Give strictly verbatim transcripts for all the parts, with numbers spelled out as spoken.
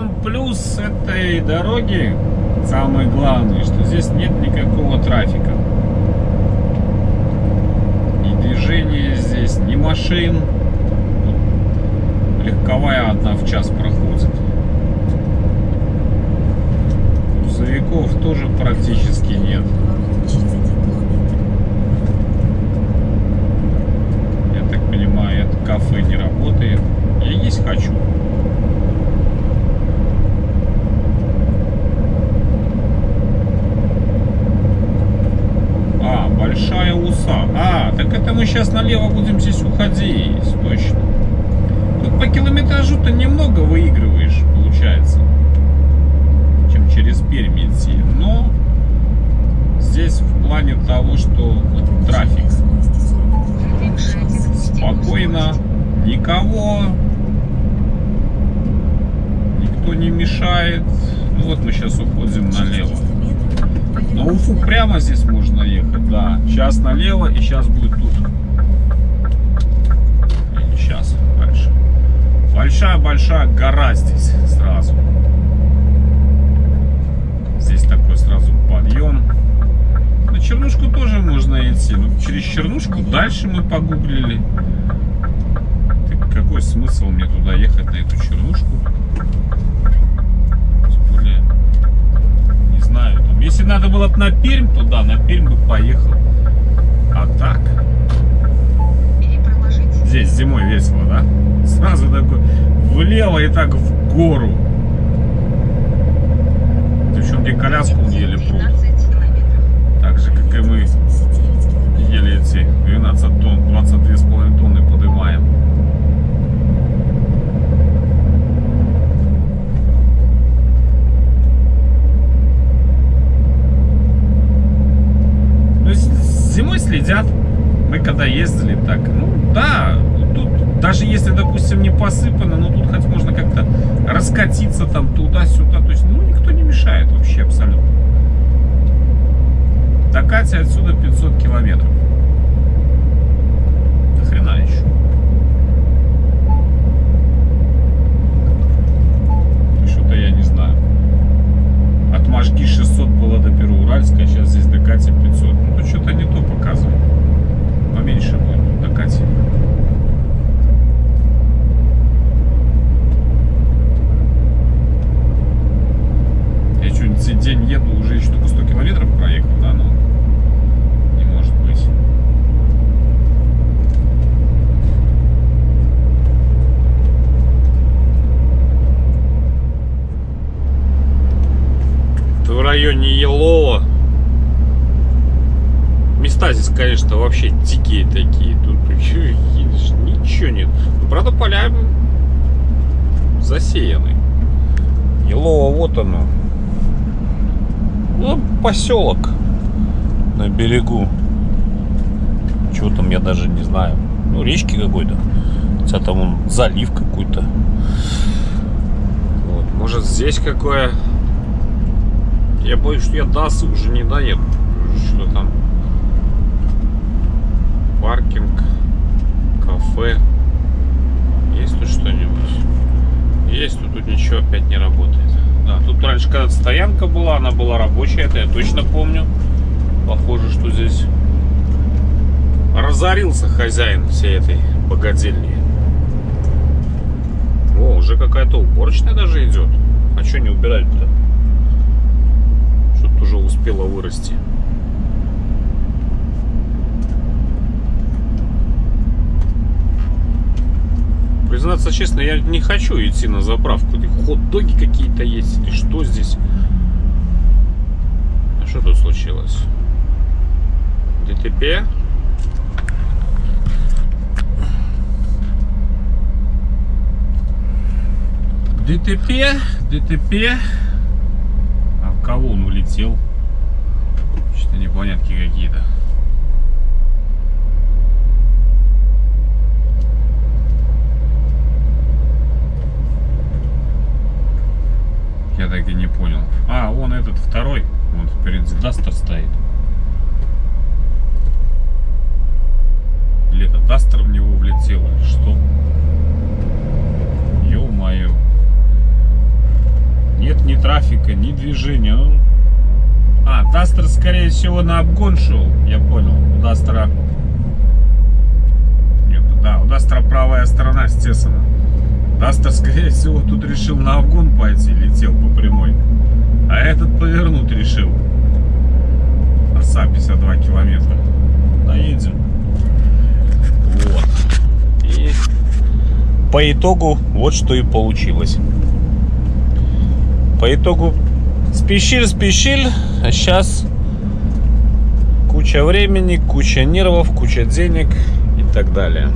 Причем плюс этой дороги, самое главное, что здесь нет никакого трафика. Ни движения здесь, ни машин. Легковая одна в час проходит. Грузовиков тоже практически нет. Я так понимаю, это кафе не работает. Я есть хочу. А, Большая Уса. А, так это мы сейчас налево будем здесь уходить. Точно. Тут по километражу-то немного выигрываешь, получается, чем через Пермь идти. Но здесь в плане того, что вот трафик. Спокойно. Никого. Никто не мешает. Ну вот мы сейчас уходим налево. На Уфу прямо здесь можно ехать, да. Сейчас налево и сейчас будет тут. Или сейчас, дальше. Большая-большая гора здесь сразу. Здесь такой сразу подъем. На Чернушку тоже можно идти. Но через Чернушку дальше мы погуглили. Так какой смысл мне туда ехать, на эту Чернушку? Тем более, не знаю. Там, если надо было бы на Пермь, то да, на Пермь бы поехал. А так... Здесь зимой весело, да? Сразу такой влево и так в гору. Девчонки коляску ели пруд. Так же, как и мы ели эти двенадцать тонн, двадцать две с половиной тонны поднимаем. То есть зимой следят. Мы когда ездили так, ну да, тут даже если, допустим, не посыпано, но тут хоть можно как-то раскатиться там туда-сюда, то есть, ну, никто не мешает вообще абсолютно. До Кати отсюда пятьсот километров. До хрена еще. Что-то я не знаю. От Можги шестьсот было до Первоуральска, а сейчас здесь до Кати пятьсот. Ну, тут что-то не то показывает. Поменьше будет до Кати. Я что-нибудь день еду, уже еще только сто километров проехал, да, ну не может быть. Это в районе Елова. Места здесь, конечно, вообще дикие такие. Тут едешь, ничего нет. Но, правда, поля засеяны. Елово, вот оно. Ну, поселок на берегу. Чего там, я даже не знаю. Ну, речки какой-то. Хотя там он залив какой-то. Вот, может, здесь какое. Я боюсь, что я до Осы уже не доеду. Что там? Паркинг, кафе. Есть тут что-нибудь? Есть, но тут ничего опять не работает. Да, тут раньше когда-то стоянка была, она была рабочая, это я точно помню. Похоже, что здесь разорился хозяин всей этой богадельни. О, уже какая-то уборочная даже идет. А что не убирать-то? Что-то уже успело вырасти. Признаться честно, я не хочу идти на заправку. Хот-доги какие-то есть или что здесь? А что тут случилось? ДТП? ДТП? ДТП? А в кого он улетел? Что-то непонятки какие-то. Я так и не понял. А, вон этот второй. Вот впереди Дастер стоит. Или это Дастер в него влетел, или что? Ё-моё. трафика, ни движения. Ну... А, Дастер, скорее всего, на обгон шел. Я понял. У Дастера... Нет, да, у Дастера правая сторона, естественно. Дастер, скорее всего, тут решил на обгон пойти, летел по прямой. А этот повернуть решил. Оса пятьдесят два километра. Доедем. Вот. И по итогу вот что и получилось. По итогу спешиль-спешиль, а сейчас куча времени, куча нервов, куча денег и так далее.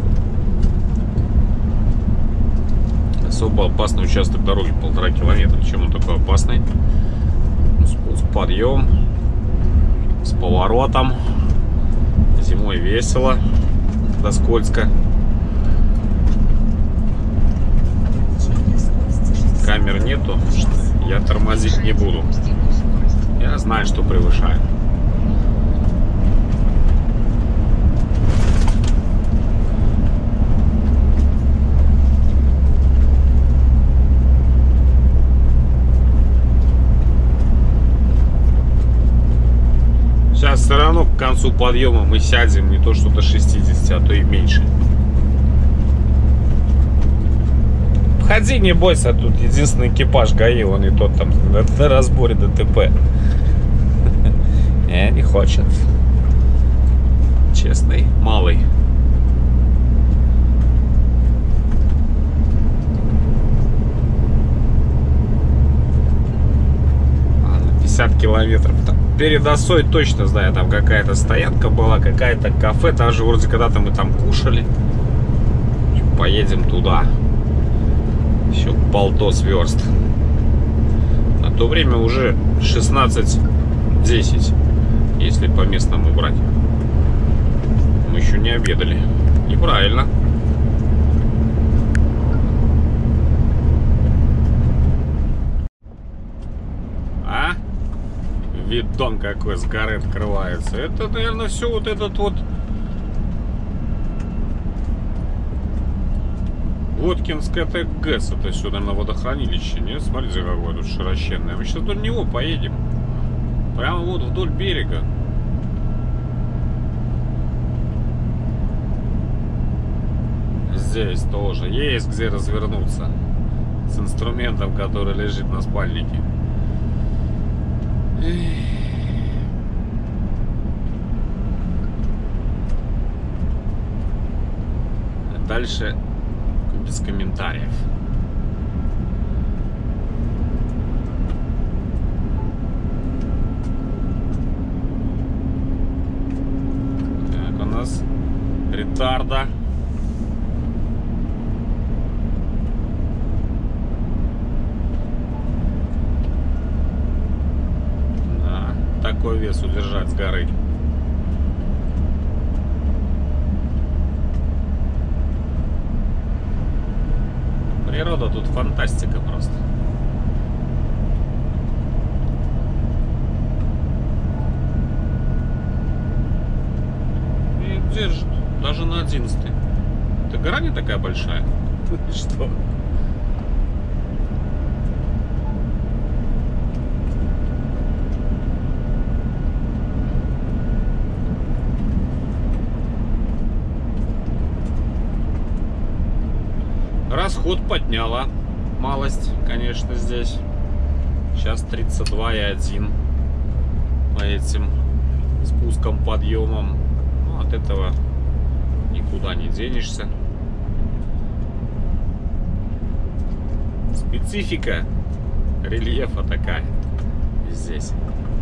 Особо опасный участок дороги, полтора километра. Чем он такой опасный? Спуск, подъем с поворотом. Зимой весело, да скользко. Камер нету, я тормозить не буду. Я знаю, что превышаю. Сейчас все равно к концу подъема мы сядем не то что до шестидесяти, а то и меньше. Входи, не бойся, тут единственный экипаж ГАИ, он и тот там на разборе ДТП. Не, не хочет. Честный, малый. пятьдесят километров. Перед осой точно знаю, там какая-то стоянка была, какая-то кафе, даже вроде когда-то мы там кушали. Поедем туда. Еще полтос верст. На то время уже шестнадцать десять, если по местному брать. Мы еще не обедали. Неправильно. А? Видон какой с горы открывается. Это, наверное, все вот этот вот Воткинская ТГЭС. Это все, наверное, водохранилище. Нет? Смотрите, какое тут широченное. Мы сейчас вдоль него поедем. Прямо вот вдоль берега. Здесь тоже есть где развернуться. С инструментом, который лежит на спальнике. А дальше без комментариев. Так, у нас ретарда. Да, такой вес удержать с горы. Природа тут фантастика просто. И держит. Даже на одиннадцатый. Это гора не такая большая. Что? Расход подняла малость, конечно, здесь. Сейчас тридцать два и один по этим спускам, подъемам. Ну, от этого никуда не денешься. Специфика рельефа такая здесь.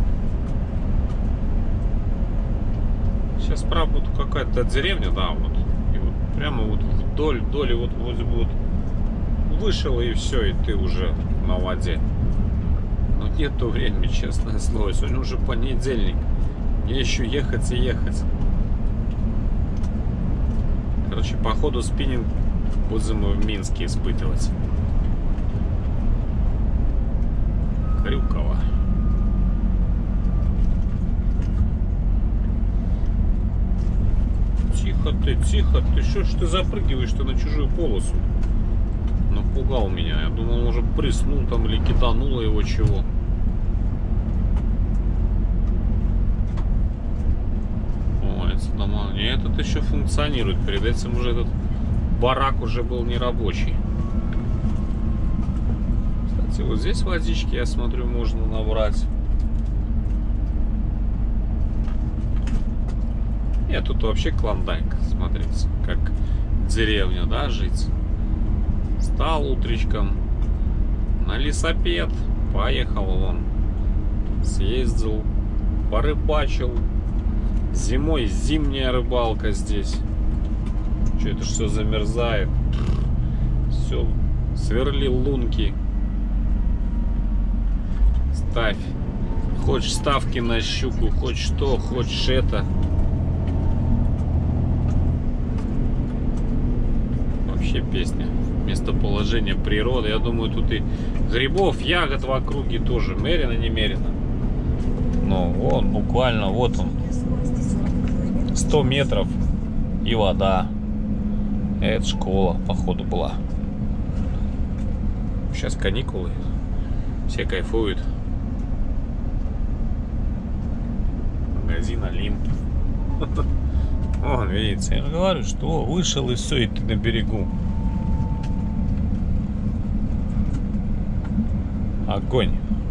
Сейчас, правда, какая-то деревня, да, вот. И вот прямо вот вдоль, вдоль, вот вроде бы вот вышел, и все, и ты уже на воде. Но нету времени, честное слово. Сегодня уже понедельник. Мне еще ехать и ехать. Короче, походу спиннинг будем мы в Минске испытывать. Крюково. Тихо ты, тихо ты. Что ж ты запрыгиваешь-то на чужую полосу? На напугал меня. Я думал, он уже приснул там или кидануло его чего. О, это дома. Нет, этот еще функционирует. Перед этим уже этот барак уже был не рабочий. Кстати, вот здесь водички, я смотрю, можно набрать. Нет, тут вообще клондайк. Смотрите, как деревня, да, жить. Встал утречком на лесопед, поехал вон, съездил, порыбачил. Зимой зимняя рыбалка здесь. Что это все замерзает? Все, сверли лунки. Ставь. Хочешь ставки на щуку, хочешь что, хочешь это. Вообще песня. Местоположение природы. Я думаю, тут и грибов, ягод в округе тоже мерено-немерено. Ну, вон, буквально, вот он. сто метров и вода. Это школа, походу, была. Сейчас каникулы. Все кайфуют. Магазин Олимп. Вон, видите, я говорю, что вышел и все, и ты на берегу. Огонь.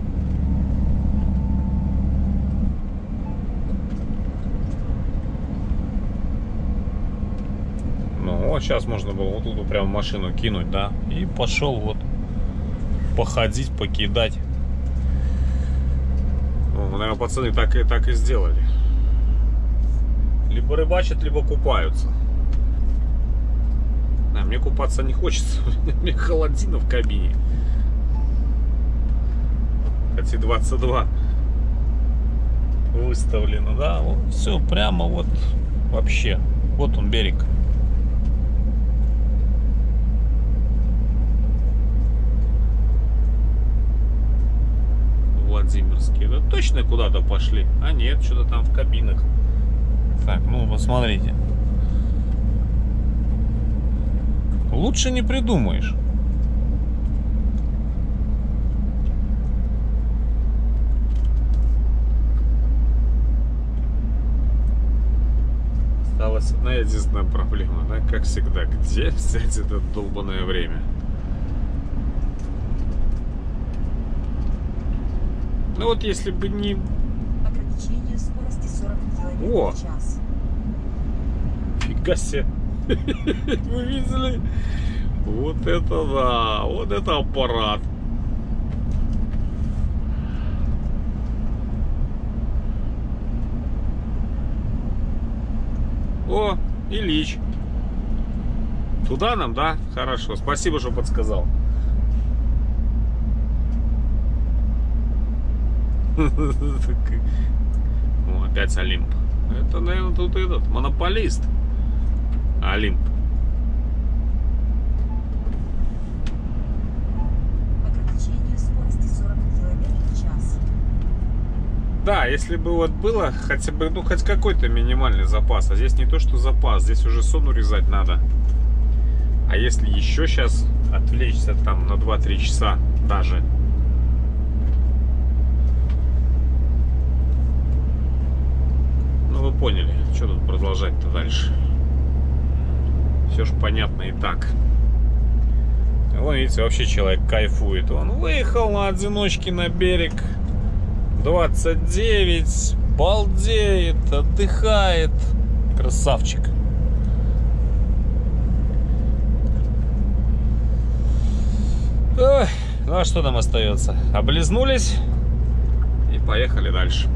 Ну вот сейчас можно было вот тут прям машину кинуть, да, и пошел вот походить, покидать. Ну, наверное, пацаны так и так и сделали. Либо рыбачат, либо купаются. А мне купаться не хочется. Мне холодина в кабине. Хотя двадцать два выставлено, да, вот все прямо вот вообще. Вот он берег. Владимирский. Да точно куда-то пошли? А нет, что-то там в кабинах. Так, ну посмотрите. Лучше не придумаешь. Осталась одна единственная проблема, да, как всегда. Где взять это долбаное время? Ну вот если бы не... Ограничение скорости сорок километров в час. Фига себе. Вы видели? Вот это да, вот это аппарат. О, Ильич. Туда нам, да? Хорошо, спасибо, что подсказал. О, опять Олимп. Это, наверное, тут этот монополист. Олимп. Ограничение скорости сорок километров в час. Да, если бы вот было хотя бы, ну, хоть какой-то минимальный запас. А здесь не то, что запас, здесь уже сон урезать надо. А если еще сейчас отвлечься там на два-три часа даже. Ну, вы поняли, что тут продолжать-то дальше. Все ж понятно и так. Вон, видите, вообще человек кайфует. Он выехал на одиночке на берег. двадцать девять. Балдеет, отдыхает. Красавчик. Ой, ну а что нам остается? Облизнулись и поехали дальше.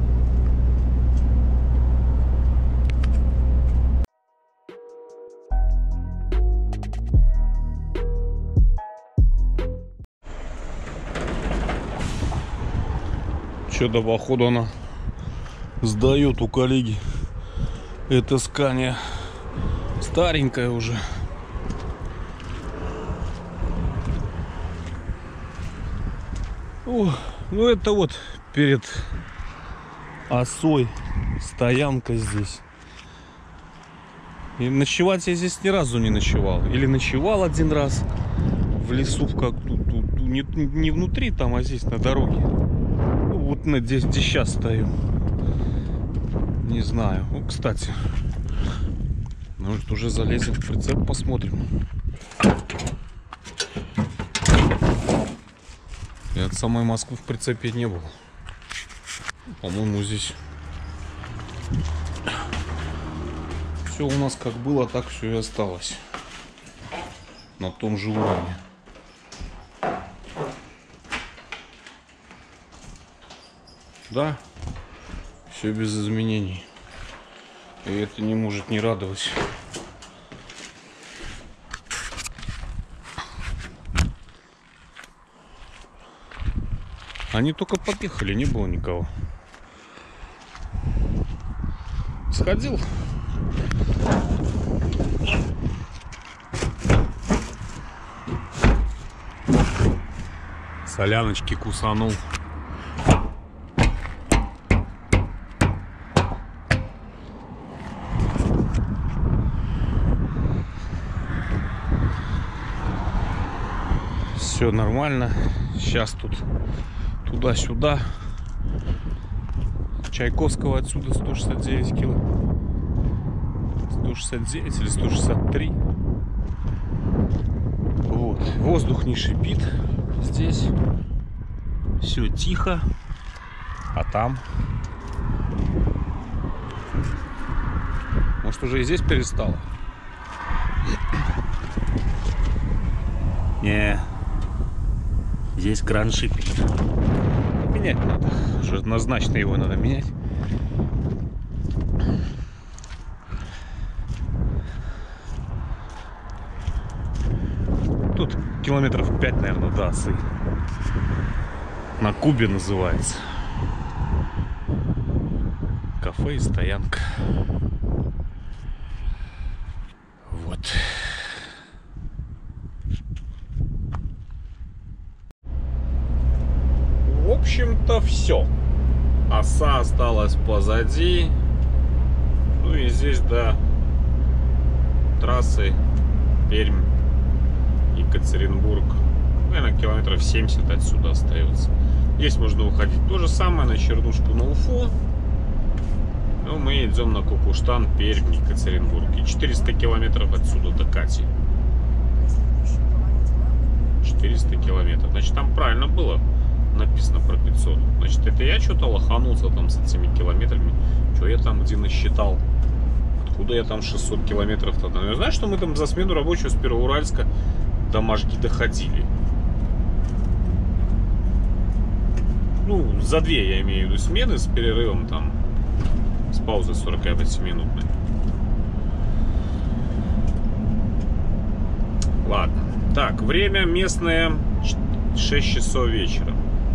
Что-то походу она сдает у коллеги. Это Скания старенькая уже. О, ну это вот перед осой стоянка здесь. И ночевать я здесь ни разу не ночевал. Или ночевал один раз в лесу, как тут, тут не, не внутри там, а здесь на дороге. Ну, вот на, здесь, где сейчас стою. Не знаю. Ну, кстати, может, уже залезем в прицеп, посмотрим. Я от самой Москвы в прицепе не был. По-моему, здесь все у нас как было, так все и осталось. На том же уровне. Да, все без изменений. И это не может не радовать. Они только подъехали, не было никого. Сходил. Соляночки кусанул. Все нормально. Сейчас тут туда-сюда. Чайковского отсюда сто шестьдесят девять кило. сто шестьдесят девять или сто шестьдесят три. Вот. Воздух не шипит здесь. Все тихо. А там? Может, уже и здесь перестало? Не. Здесь кран шипит. Менять надо. Уже однозначно его надо менять. Тут километров пять, наверное, до осы. На Кубе называется. Кафе и стоянка. Вот. В общем-то, все. Оса осталась позади. Ну и здесь до трассы Пермь, Екатеринбург, наверное, километров семьдесят отсюда остается. Здесь можно уходить то же самое на Чернушку, на Уфу. Но мы идем на Кукуштан, Пермь, Екатеринбург. И четыреста километров отсюда до Кати. четыреста километров. Значит, там правильно было написано про пятьсот. Значит, это я что-то лоханулся там с этими километрами. Что я там где насчитал? Откуда я там шестьсот километров тогда? Я знаю, что мы там за смену рабочего с Первоуральска до Можги доходили. Ну, за две я имею в виду смены с перерывом там, с паузой сорок пять минутной. Ладно. Так, время местное шесть часов вечера.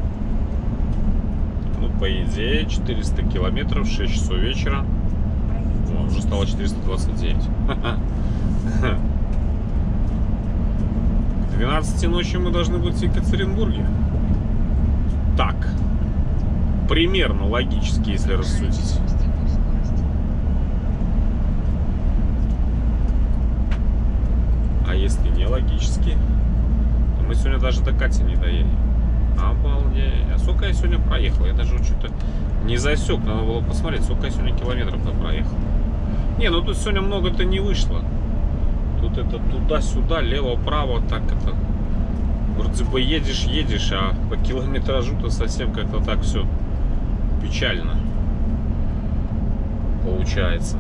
Ну, по идее, четыреста километров, шесть часов вечера. О, уже стало четыреста двадцать девять. К двенадцати ночи мы должны быть в Екатеринбурге. Так. Примерно логически, если рассудить. А если не логически, то мы сегодня даже до Кати не доедем. Обалдеть. А сколько я сегодня проехал? Я даже что-то не засек. Надо было посмотреть, сколько я сегодня километров-то проехал. Не, ну тут сегодня много-то не вышло. Тут это туда-сюда, лево-право, так это... Вроде бы едешь, едешь, а по километражу-то совсем как-то так все печально получается.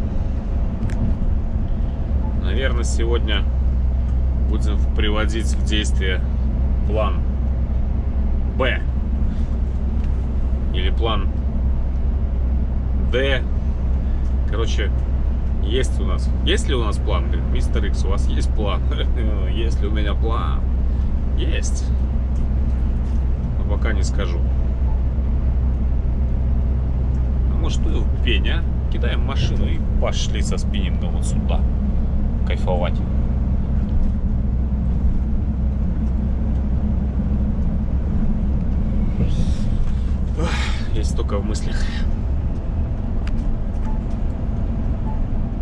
Наверное, сегодня будем приводить в действие план Б. Или план Д. Короче, есть у нас. Есть ли у нас план? Говорит, мистер Икс, у вас есть план? Есть ли у меня план? Есть. Но пока не скажу. А может, и в пень, а? Кидаем машину и пошли со спиннингом вот сюда. Кайфовать. Есть только в мыслях.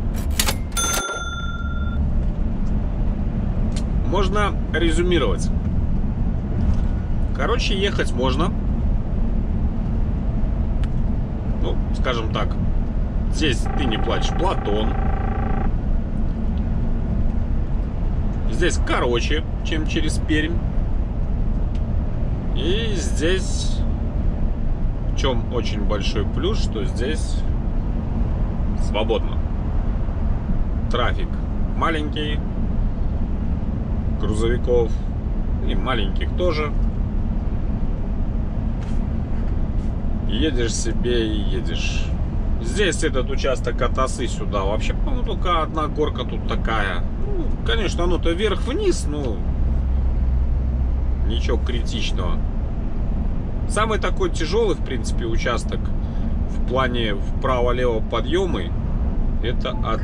Можно резюмировать. Короче, ехать можно. Ну, скажем так, здесь ты не платишь Платон. Здесь короче, чем через Пермь. И здесь, в чем очень большой плюс, что здесь свободно. Трафик маленький, грузовиков и маленьких тоже. Едешь себе и едешь. Здесь этот участок от осы сюда вообще, по-моему, только одна горка тут такая. Ну, конечно, оно-то вверх-вниз, но ничего критичного. Самый такой тяжелый, в принципе, участок в плане вправо-лево подъемы, это от,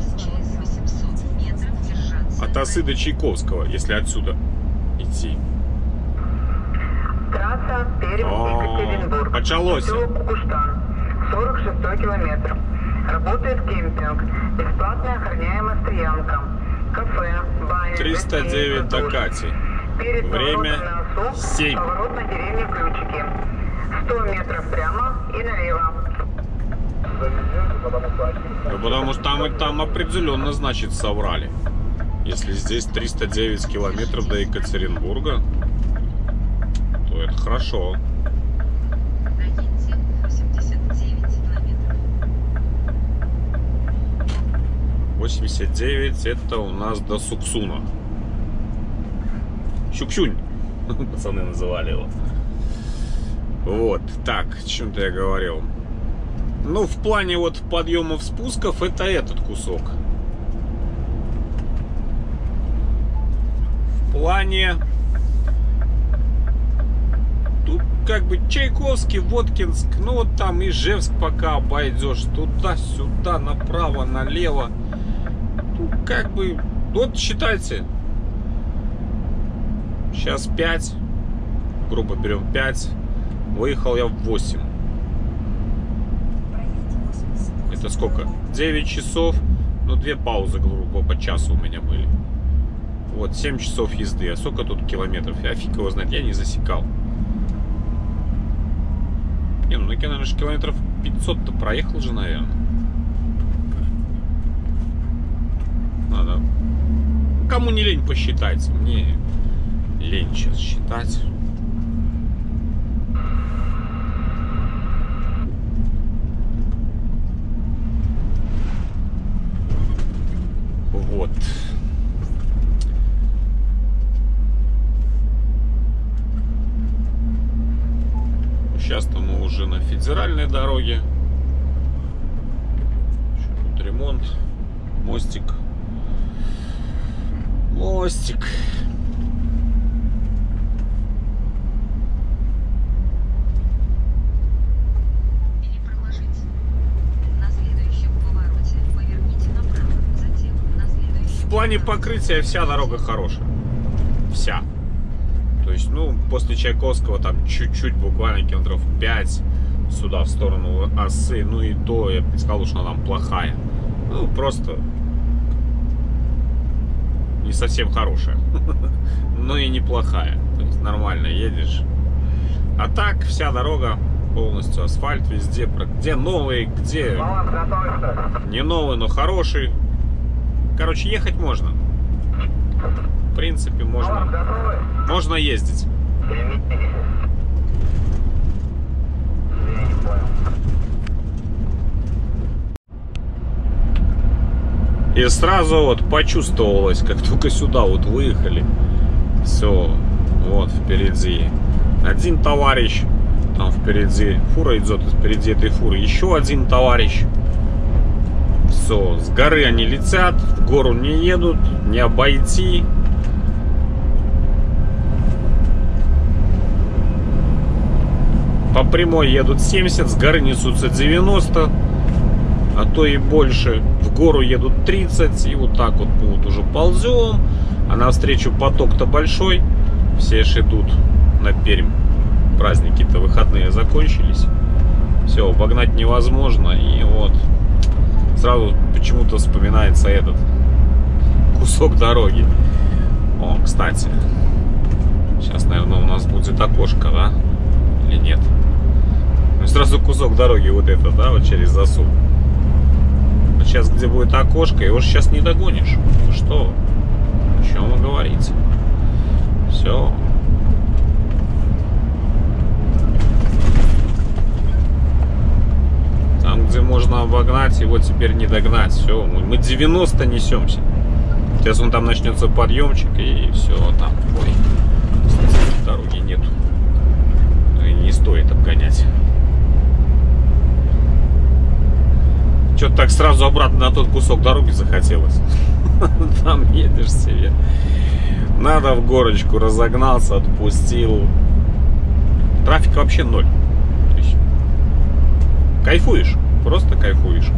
от осы до Чайковского, если отсюда идти. Трасса Пермь-Екатеринбург. Началось. Кукуштан. сорок шестой километр. Работает кемпинг. Бесплатная охраняемая стоянка. Кафе, баня. триста девять до Кати. Перед Время поворотом на Осу, семь. поворот на деревню Ключики. сто метров прямо и налево. Ну, потому что там, там определенно, значит, соврали. Если здесь триста девять километров до Екатеринбурга, то это хорошо. восемьдесят девять это у нас до Суксуна. Щуксюнь, пацаны называли его. Вот, так, о чем-то я говорил. Ну, в плане вот подъемов, спусков, это этот кусок. В плане... Тут как бы Чайковский, Воткинск, ну вот там Ижевск пока обойдешь, туда-сюда, направо, налево. Тут как бы, вот считайте, сейчас пять, грубо берем пять, выехал я в восемь. Это сколько? девять часов, ну две паузы, грубо, по часу у меня были. Вот, семь часов езды, а сколько тут километров? Я фиг его знает, я не засекал. Не, ну, я, наверное, километров пятьсот-то проехал же, наверное. Надо. Кому не лень, посчитайте. Мне лень сейчас считать. Вот. Сейчас-то мы уже на федеральной дороге. Тут ремонт. Мостик. Мостик. Или проложить. На следующем повороте поверните направо. Затем на следующем... В плане покрытия вся дорога хорошая. Вся. То есть, ну, после Чайковского там чуть-чуть, буквально километров пять сюда, в сторону осы. Ну и то, я бы не сказал, что она там плохая. Ну, просто не совсем хорошая. Но и неплохая. То есть, нормально едешь. А так, вся дорога полностью асфальт везде. Где новый, где не новый, но хороший. Короче, ехать можно. В принципе, можно, можно ездить. И сразу вот почувствовалось, как только сюда вот выехали. Все, вот впереди один товарищ, там впереди фура идет, впереди этой фуры еще один товарищ. Все, с горы они летят, в гору не едут, не обойти. По прямой едут семьдесят, с горы несутся девяносто, а то и больше. В гору едут тридцать, и вот так вот, вот уже ползем. А навстречу поток-то большой, все ж идут на Пермь. Праздники-то выходные закончились. Все, обогнать невозможно. И вот сразу почему-то вспоминается этот кусок дороги. О, кстати, Сейчас, наверное, у нас будет окошко, да? Или нет? Ну, сразу кусок дороги вот это, да, вот через засув. А сейчас, где будет окошко, его же сейчас не догонишь. Ну что? О чем вы говорите? Все. Там, где можно обогнать, его теперь не догнать. Все, мы девяносто несемся. Сейчас он там начнется подъемчик, и все, там, ой, дороги нету. И не стоит обгонять. Что-то так сразу обратно на тот кусок дороги захотелось. Там едешь себе. Надо в горочку, разогнался, отпустил. Трафика вообще ноль. То есть кайфуешь, просто кайфуешь.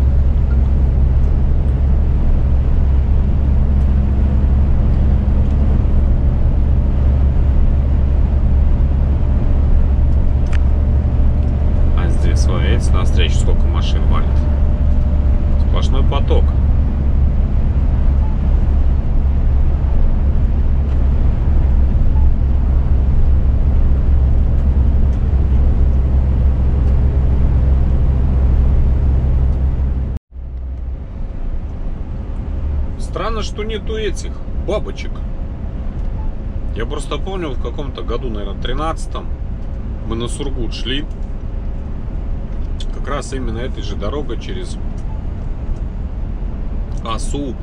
А здесь, вот видите, навстречу сколько машин валит. Сплошной поток. Странно, что нету этих бабочек. Я просто помню, в каком-то году, наверное, тринадцатом, мы на Сургут шли. Как раз именно этой же дорогой через Осу.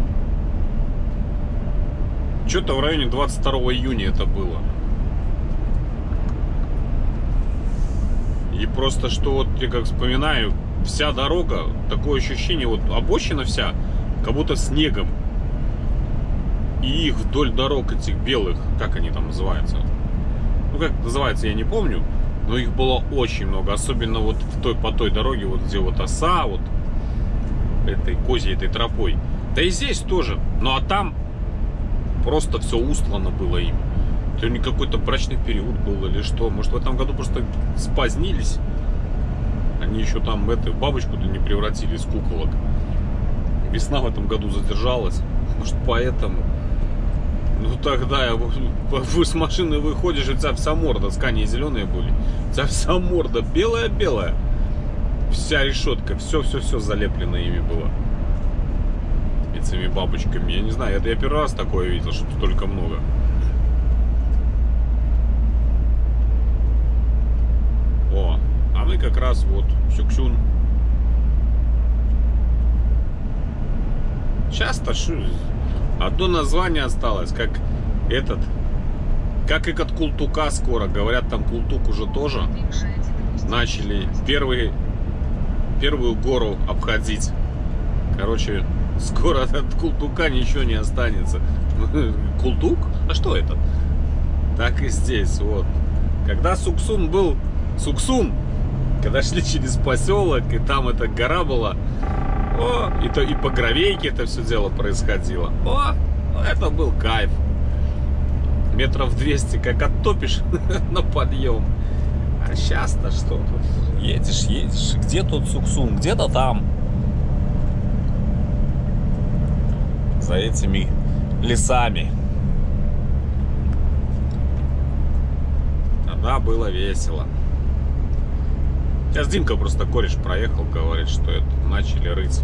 Что-то в районе двадцать второго июня это было. И просто что вот я как вспоминаю, вся дорога, такое ощущение, вот обочина вся, как будто снегом. И их вдоль дорог этих белых, как они там называются? Ну как называется, я не помню. Но их было очень много. Особенно вот в той, по той дороге, вот где вот Оса, вот этой козьей этой тропой. Да и здесь тоже. Ну а там просто все устлано было им. То ли какой-то брачный период был или что. Может в этом году просто спозднились. Они еще там эту бабочку-то не превратили из куколок. Весна в этом году задержалась. Может поэтому. Ну тогда я, вы с машины выходишь, и у тебя вся морда, скани зеленые были. У тебя вся морда белая-белая. Вся решетка, все-все-все залеплено ими было. Этими бабочками. Я не знаю, это я первый раз такое видел, что столько много. О, а мы как раз вот Сюксюн. Часто шу... Одно название осталось, как этот, как и от Култука скоро. Говорят, там Култук уже тоже начали первый, первую гору обходить. Короче, скоро от Култука ничего не останется. Култук? А что это? Так и здесь, вот. Когда Суксун был Суксун, когда шли через поселок, и там эта гора была, о, и, то, и по гравейке это все дело происходило. О, это был кайф. Метров двести как оттопишь на подъем. А сейчас-то что тут? Едешь, едешь. Где тут Суксун? Где-то там. За этими лесами. Тогда было весело. Сейчас Димка просто кореш проехал, говорит, что это начали рыть.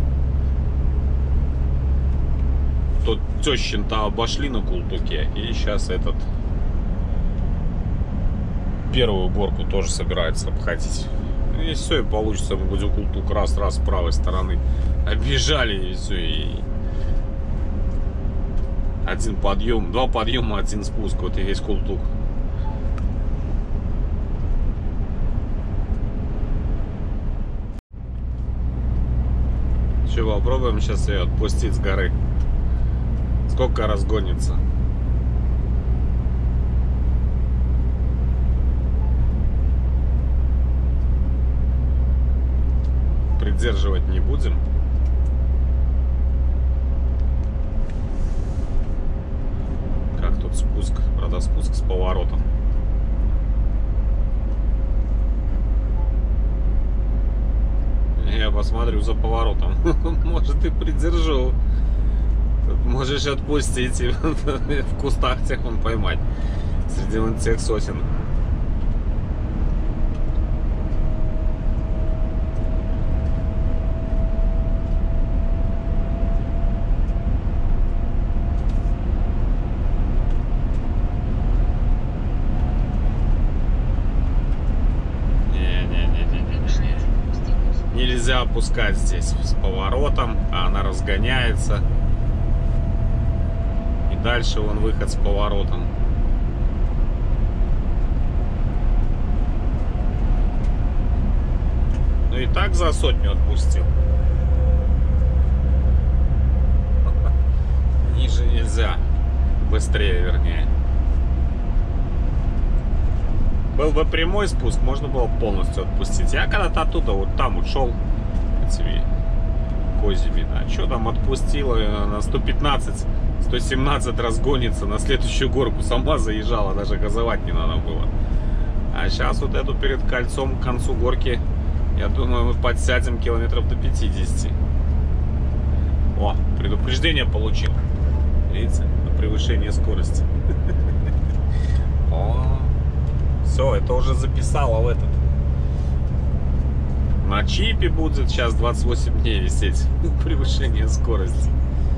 Тут тещин-то обошли на Култуке, и сейчас этот первую горку тоже собирается обходить. И все, и получится, мы будем Култук раз-раз с правой стороны объезжали, и все, и один подъем, два подъема, один спуск, вот и весь Култук. Попробуем сейчас ее отпустить с горы. Сколько разгонится. Придерживать не будем. Как тут спуск? Правда, спуск с поворотом. Я посмотрю за поворотом. Может, и придержу. Тут можешь отпустить и в кустах тех он поймать. Среди вон тех сосен. Нельзя опускать здесь с поворотом, а она разгоняется. И дальше вон выход с поворотом. Ну и так за сотню отпустил. Ниже нельзя. Быстрее, вернее. Был бы прямой спуск, можно было полностью отпустить. Я когда-то оттуда вот там ушел этими козьми. А что там отпустила на сто пятнадцать, сто семнадцать разгонится на следующую горку. Сама заезжала, даже газовать не надо было. А сейчас вот эту перед кольцом к концу горки, я думаю, мы подсядем километров до пятидесяти. О, предупреждение получил. Видите, на превышение скорости. О. Все, это уже записала в этот. На чипе будет сейчас двадцать восемь дней висеть. Превышение скорости.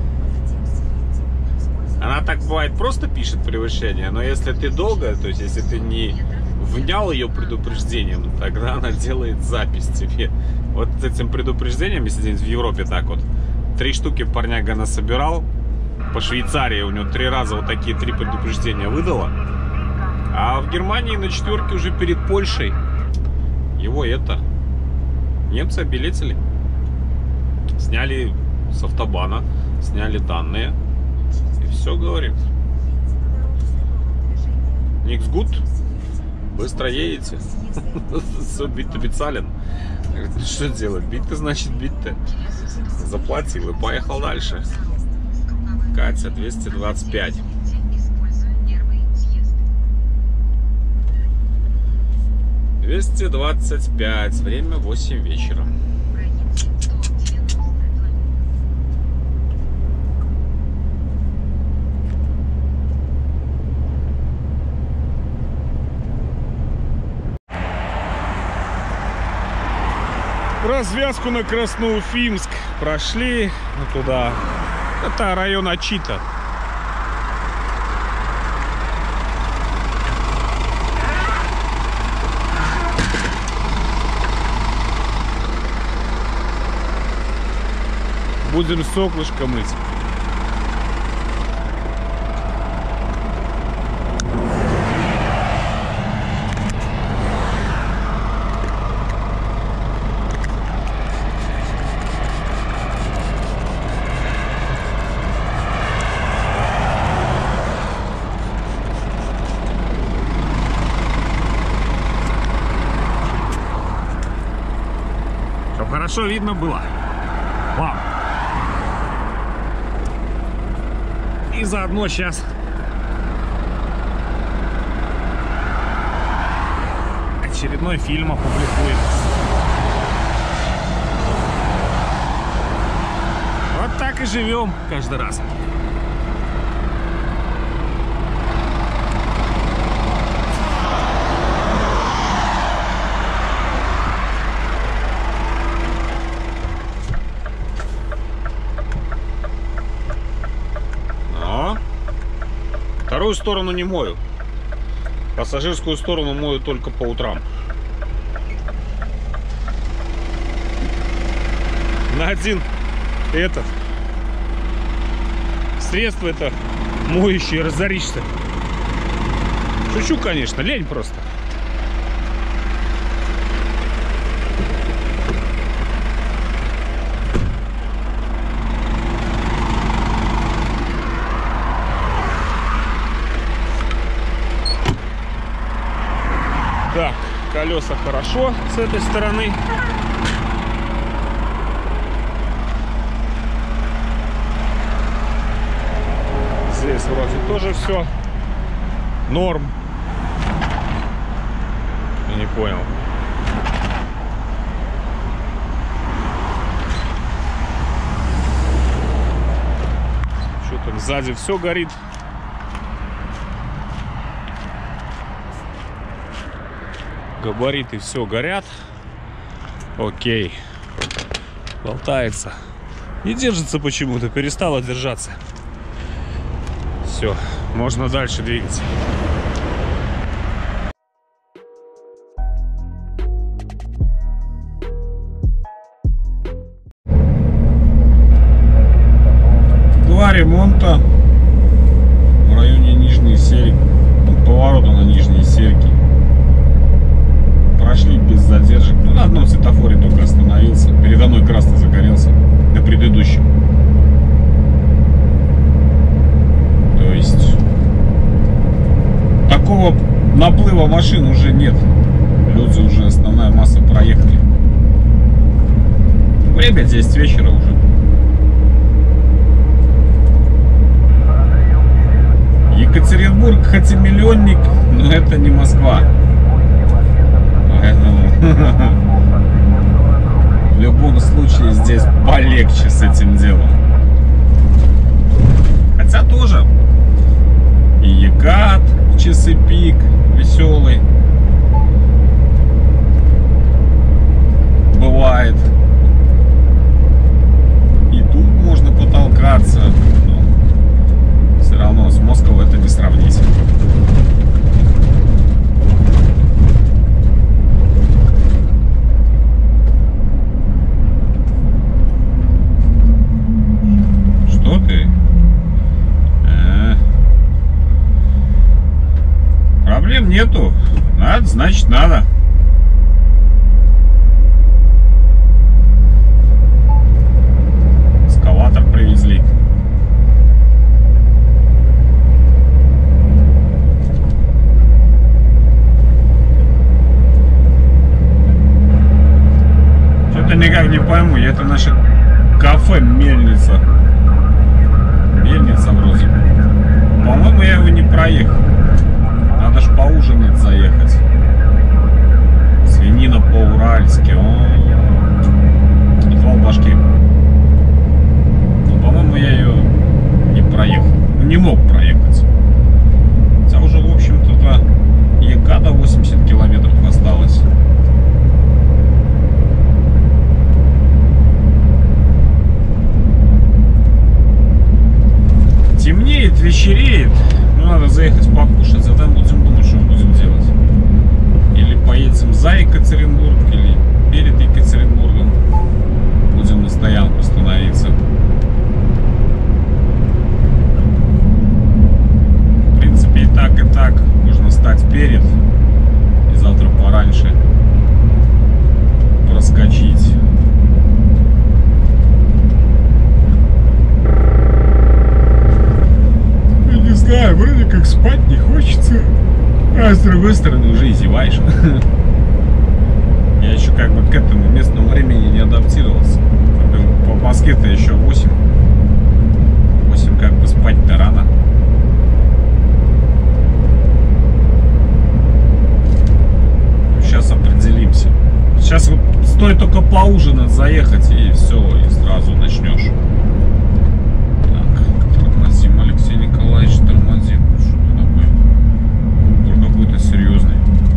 Она так бывает просто пишет превышение, но если ты долго, то есть если ты не внял ее предупреждением, тогда она делает запись тебе. Вот этим предупреждением, если здесь в Европе так вот, три штуки парняга насобирал. По Швейцарии у него три раза вот такие три предупреждения выдала. А в Германии на четверке уже перед Польшей его это немцы обилетили. Сняли с автобана, сняли данные. И все, говорит. Никс гуд. Быстро едете. Все, бит-то бицален. Что делать? Бит-то значит бит-то. Заплатил и поехал дальше. Катя, двести двадцать пять. двести двадцать пять. Время восемь вечера. Развязку на Красноуфимск прошли. Ну, туда. Это район Ачита. Будем соклышко мыть. Чтоб хорошо видно было. Вау. И заодно сейчас очередной фильм опубликуем. Вот так и живем каждый раз. Вторую сторону не мою. Пассажирскую сторону мою только по утрам. На один этот средство это моющее, разоришься. Шучу, конечно, лень просто. Так, колеса хорошо с этой стороны. Здесь вроде тоже все норм. Я не понял. Что там сзади все горит. Габариты все горят. Окей. Болтается. Не держится почему-то, перестала держаться. Все, можно дальше двигаться. Два ремонта в районе Нижней Серги. Поворота на Нижней Серги. Прошли без задержек. Ну, на одном светофоре только остановился. Передо мной красный загорелся. На предыдущем. То есть такого наплыва машин уже нет. Люди уже, основная масса, проехали. Время десять вечера уже. Екатеринбург хоть и миллионник, но это не Москва. Поэтому в любом случае здесь полегче с этим делом. Хотя тоже и Екат в часы пик веселый бывает. И тут можно потолкаться. Но все равно с Москвой это не сравнить. Что ты? А, проблем нету. Надо, значит надо. Эскалатор привезли. Что-то никак не пойму. Это наше кафе Мельница. Мельница вроде. По-моему, я его не проехал. Надо ж поужинать заехать. Свинина по-уральски. Отвал башки. Но, по-моему, я ее не проехал. Не мог проехать. Хотя уже, в общем-то, до Еката восемьдесят километров осталось. Темнеет, вечереет. Ну, надо заехать покушать, а там будем думать, что будем делать. Или поедем за Екатеринбург, или перед Екатеринбургом будем на стоянку становиться. В принципе, и так, и так. Можно стать перед и завтра пораньше проскочить. Не знаю, вроде как спать не хочется, а с другой стороны уже и зеваешь. Я еще как бы к этому местному времени не адаптировался. По Москве-то еще восемь. восемь как бы спать-то рано. Сейчас определимся. Сейчас вот стоит только поужинать, заехать, и все, и сразу начнешь. Тормозим, Алексей Николаевич, тормозим. Что это такое? Тур какой-то серьезный.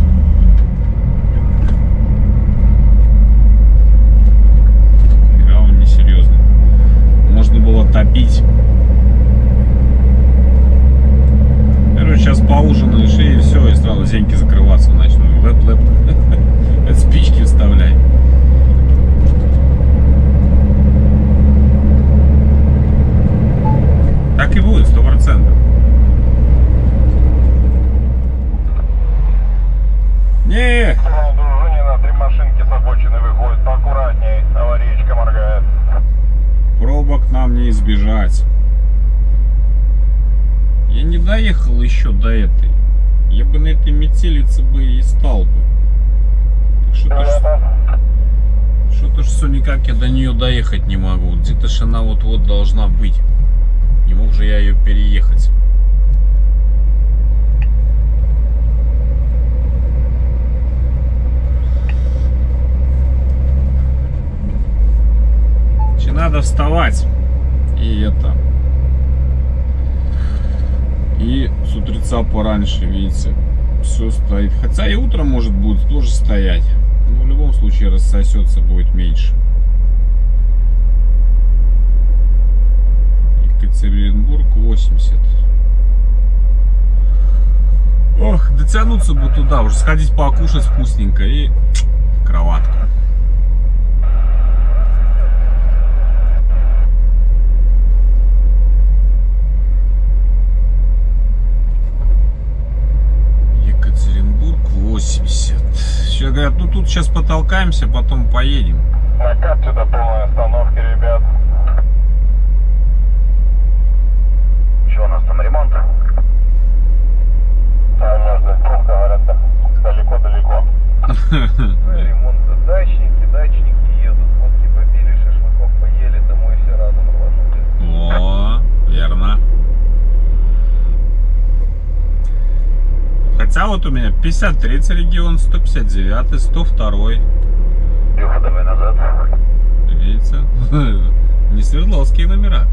Фига он не серьезный. Можно было топить. Короче, сейчас поужинаешь, и все, и сразу зеньки закрываться начнут. Лэп-лэп. Спички вставляй. Так и будет, сто процентов. Не. Дружинина, три машинки с обочины выходят, поаккуратней, аварийка моргает. Пробок нам не избежать. Я не доехал еще до этой. Я бы на этой метелице бы и стал бы. Что-то что-то все никак я до нее доехать не могу. Где-то ж она вот-вот должна быть. Не мог же я ее переехать. Че надо вставать. И это. И с утреца пораньше, видите. Все все стоит. Хотя и утром может будет тоже стоять. Но в любом случае рассосется будет меньше. Екатеринбург восемьдесят. Ох, дотянуться бы туда, уже сходить покушать вкусненько и в кроватку. Екатеринбург восемьдесят. Все говорят, ну тут сейчас потолкаемся, потом поедем. На карте до полной остановки, ребят. Что у нас там, ремонт? Там можно, как говорят, далеко-далеко. Ремонт, дачники, дачники едут, водки побили, шашлыков поели, домой все разом рванули. О, верно. Хотя вот у меня пятьдесят третий регион, сто пятьдесят девятый, сто второй. Леха, давай назад. Видите? Не свердловские номера.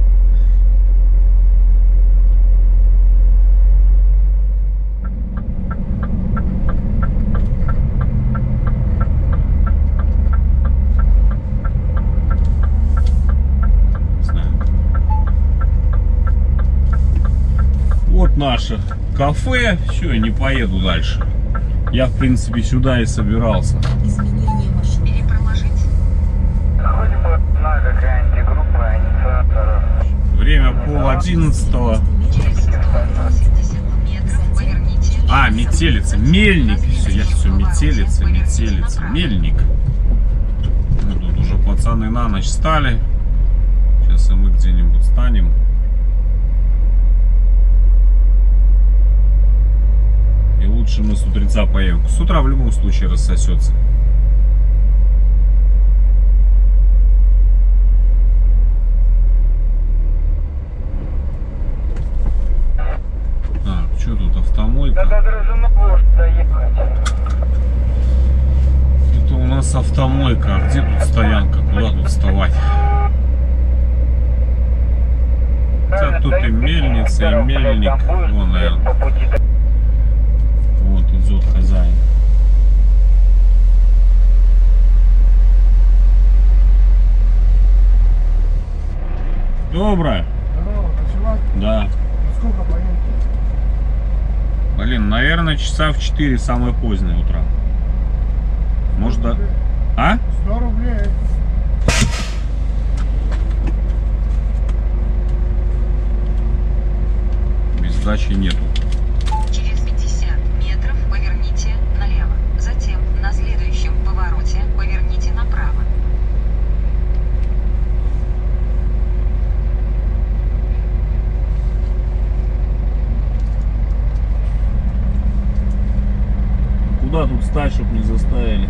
Вот наше кафе. Все, я не поеду дальше. Я, в принципе, сюда и собирался. Изменение маршрута. Перепроложить. Ходим по знака антигруппа инициаторов. Время пол одиннадцатого. Через сто восемьдесят метров поверните. А, метелица, мельник. Все, я все, метелица, метелица, мельник. Ну, тут уже пацаны на ночь стали. Сейчас и мы где-нибудь станем. И лучше мы с утреца поедем. С утра в любом случае рассосется. Так, что тут автомойка? Да даже на вождь доехать. Это у нас автомойка. А где тут стоянка? Куда тут вставать? Хотя тут и мельница, и мельник. Вон, наверное. Вот идет хозяин. Доброе. Здорово, ночевать? Да. Сколько поедете? Блин, наверное, часа в четыре самое позднее утро. Может, да? А? сто рублей. Без сдачи нету. Через пятьдесят метров поверните налево. Затем на следующем повороте поверните направо. Куда тут стать, чтоб не заставили?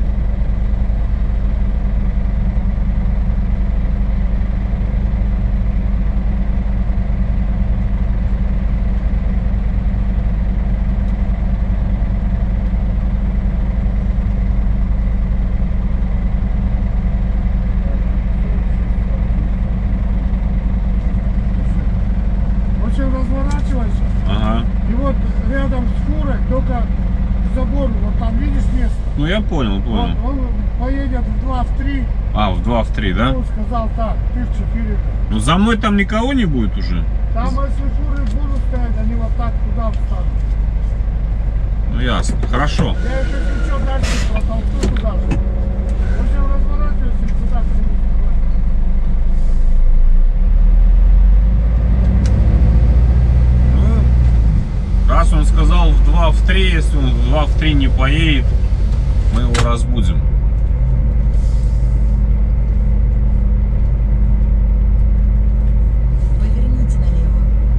В общем, разворачивайся. Ага. И вот рядом с фурой, только забор, вот там видишь место? Ну я понял, понял. Вот он поедет в два, в три. А, в два, в три, да? Он сказал так, ты в четыре. Ну за мной там никого не будет уже. Там, если фуры будут стоять, они вот так туда встанут. Ну ясно. Хорошо. Я еще чуть-чуть дальше протолкну туда же. В общем, разворачивайся и туда. Ну, раз он сказал в два, в три, если он в два, в три не поедет, мы его разбудим. Поверните налево.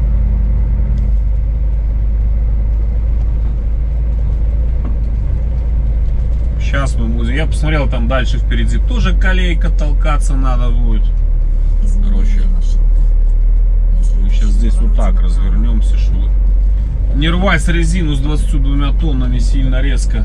Сейчас мы будем. Я посмотрел, там дальше впереди тоже колейка, толкаться надо будет. Изменение Короче, маршрута. На мы следующем сейчас здесь вот повороте так направо. развернемся, чтобы не рвать резину с двадцатью двумя тоннами сильно резко.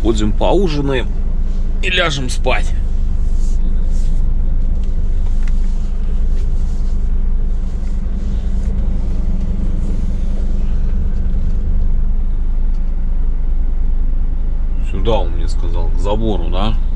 сходим поужинаем и ляжем спать. Сюда он мне сказал, к забору, да?